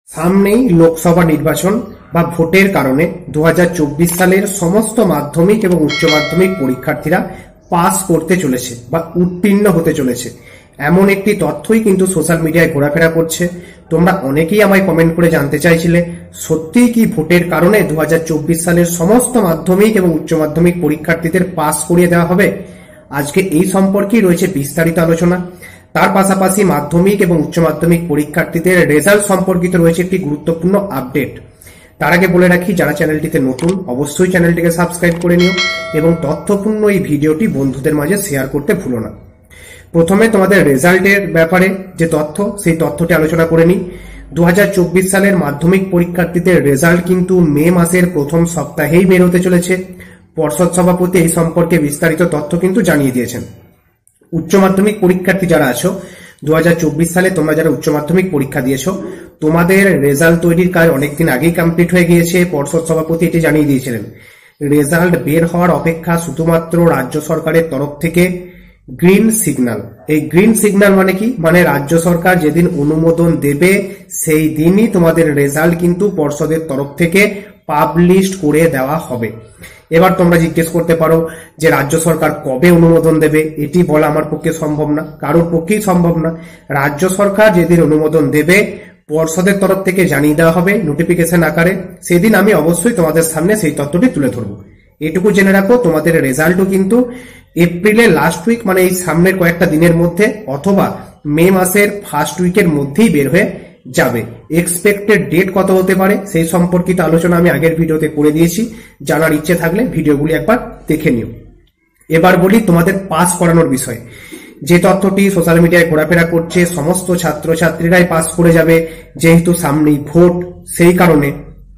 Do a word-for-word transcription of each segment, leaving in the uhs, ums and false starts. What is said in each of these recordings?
সামনেই লোকসভা নির্বাচন বা ভোটের কারণে দু হাজার চব্বিশ সালের সমস্ত মাধ্যমিক এবং উচ্চ মাধ্যমিক পরীক্ষার্থীরা পাস করতে চলেছে বা উত্তীর্ণ হতে চলেছে এমন একটি তথ্যই কিন্তু সোশ্যাল মিডিয়ায় ঘোরাফেরা করছে। তোমরা অনেকেই আমায় কমেন্ট করে জানতে চাইছিলে সত্যিই কি ভোটের কারণে দু হাজার চব্বিশ সালের সমস্ত মাধ্যমিক এবং উচ্চ মাধ্যমিক পরীক্ষার্থীদের পাস করিয়ে দেওয়া হবে। আজকে এই সম্পর্কেই রয়েছে বিস্তারিত আলোচনা। তার পাশাপাশি মাধ্যমিক এবং উচ্চ মাধ্যমিক পরীক্ষার্থীদের রেজাল্ট সম্পর্কিত রয়েছে একটি গুরুত্বপূর্ণ আপডেট। তার আগে বলে রাখি, যারা চ্যানেলটিতে নতুন অবশ্যই চ্যানেলটিকে সাবস্ক্রাইব করে নিও এবং তথ্যপূর্ণ এই ভিডিওটি বন্ধুদের মাঝে শেয়ার করতে ভুলো না। প্রথমে তোমাদের রেজাল্টের ব্যাপারে যে তথ্য, সেই তথ্যটি আলোচনা করে নিই। দু হাজার চব্বিশ সালের মাধ্যমিক পরীক্ষার্থীদের রেজাল্ট কিন্তু মে মাসের প্রথম সপ্তাহেই বের হতে চলেছে। পর্ষদ সভাপতি এই সম্পর্কে বিস্তারিত তথ্য কিন্তু জানিয়ে দিয়েছেন। উচ্চ মাধ্যমিক পরীক্ষার্থী যারা আছো, দু হাজার চব্বিশ সালে তোমরা যারা উচ্চ মাধ্যমিক পরীক্ষা দিয়েছো, তোমাদের রেজাল্ট তৈরির কাজ অনেকদিন আগেই কমপ্লিট হয়ে গিয়েছে। পর্ষদ সভাপতি এটি জানিয়ে দিয়েছিলেন। রেজাল্ট বের হওয়ার অপেক্ষা শুধুমাত্র রাজ্য সরকারের তরফ থেকে গ্রিন সিগন্যাল। এই গ্রিন সিগন্যাল মানে কি? মানে রাজ্য সরকার যেদিন অনুমোদন দেবে সেই দিনই তোমাদের রেজাল্ট কিন্তু পর্ষদের তরফ থেকে পাবলিশ করে দেওয়া হবে। এবার তোমরা জিজ্ঞেস করতে পারো যে রাজ্য সরকার কবে অনুমোদন দেবে? এটি বলা আমার পক্ষে সম্ভব না, কারোর পক্ষেই সম্ভব না। রাজ্য সরকার যেদিন অনুমোদন দেবে পর্ষদের তরফ থেকে জানিয়ে দেওয়া হবে নোটিফিকেশন আকারে, সেদিন আমি অবশ্যই তোমাদের সামনে সেই তথ্যটি তুলে ধরবো। এটুকু জেনে রাখো, তোমাদের রেজাল্টও কিন্তু এপ্রিলের লাস্ট উইক মানে এই সামনের কয়েকটা দিনের মধ্যে অথবা মে মাসের ফার্স্ট উইকের মধ্যেই বের হয়ে যাবে। এক্সপেক্টেড ডেট কত হতে পারে সেই সম্পর্কিত আলোচনা আমি আগের ভিডিওতে করে দিয়েছি। জানার ইচ্ছে থাকলে ভিডিওগুলি একবার দেখে নিও। এবার বলি তোমাদের পাস করানোর বিষয়। যে তথ্যটি সোশ্যাল মিডিয়ায় ঘোরাফেরা করছে, সমস্ত ছাত্রছাত্রীরাই পাস করে যাবে যেহেতু সামনেই ভোট, সেই কারণে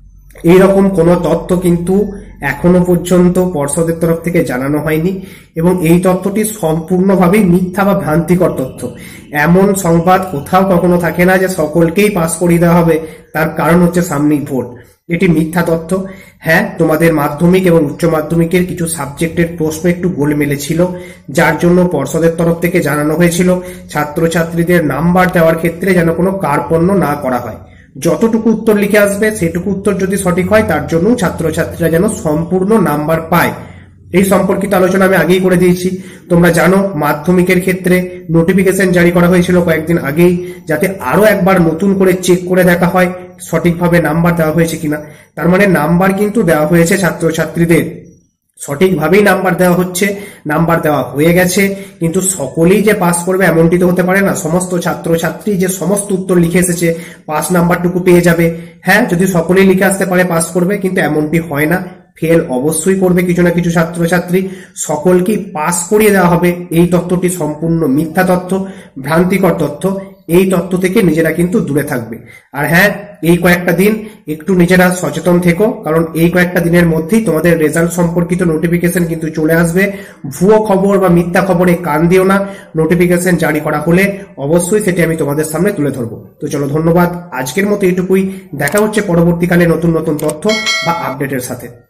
এইরকম কোনো তথ্য কিন্তু এখনো পর্যন্ত পর্ষদের তরফ থেকে জানানো হয়নি এবং এই তথ্যটি সম্পূর্ণভাবেই মিথ্যা বা ভ্রান্তিকর তথ্য। এমন সংবাদ কোথাও কখনো থাকে না যে সকলকেই পাস করিয়ে দেওয়া হবে, তার কারণ হচ্ছে সামনেই ভোট। এটি মিথ্যা তথ্য। হ্যাঁ, তোমাদের মাধ্যমিক এবং উচ্চ মাধ্যমিকের কিছু সাবজেক্টের প্রশ্ন একটু গোলমেলে ছিল, যার জন্য পর্ষদের তরফ থেকে জানানো হয়েছিল ছাত্রছাত্রীদের নাম্বার দেওয়ার ক্ষেত্রে যেন কোনো কার্পণ্য না করা হয়। যতটুকু উত্তর লিখে আসবে সেটুকু উত্তর যদি সঠিক হয় তার জন্য ছাত্রছাত্রীরা যেন সম্পূর্ণ নাম্বার পায়। এই সম্পর্কিত আলোচনা আমি আগেই করে দিয়েছি। তোমরা জানো মাধ্যমিকের ক্ষেত্রে নোটিফিকেশন জারি করা হয়েছিল কয়েকদিন আগেই, যাতে আরো একবার নতুন করে চেক করে দেখা হয় সঠিকভাবে নাম্বার দেওয়া হয়েছে কিনা। তার মানে নাম্বার কিন্তু দেওয়া হয়েছে ছাত্রছাত্রীদের, সঠিকভাবেই নাম্বার দেওয়া হচ্ছে, নাম্বার দেওয়া হয়ে গেছে। কিন্তু সকলেই যে পাস করবে এমনটি তো হতে পারে না। সমস্ত ছাত্রছাত্রী যে সমস্ত উত্তর লিখে এসেছে পাস নাম্বারটুকু পেয়ে যাবে। হ্যাঁ, যদি সকলেই লিখে আসতে পারে পাস করবে, কিন্তু এমনটি হয় না। ফেল অবশ্যই করবে কিছু না কিছু ছাত্রছাত্রী। সকলকেই পাস করিয়ে দেওয়া হবে এই তথ্যটি সম্পূর্ণ মিথ্যা তথ্য, ভ্রান্তিকর তথ্য। এই তথ্য থেকে নিজেরা কিন্তু দূরে থাকবে। আর হ্যাঁ, এই কয়েকটা দিন একটু নিজেরা সচেতন থেকো, কারণ এই কয়েকটা দিনের মধ্যেই তোমাদের রেজাল্ট সম্পর্কিত নোটিফিকেশন কিন্তু চলে আসবে। ভুয়ো খবর বা মিথ্যা খবরে কান দিও না। নোটিফিকেশন জারি করা হলে অবশ্যই সেটি আমি তোমাদের সামনে তুলে ধরবো। তো চলো, ধন্যবাদ। আজকের মতো এটুকুই। দেখা হচ্ছে পরবর্তীকালে নতুন নতুন তথ্য বা আপডেটের সাথে।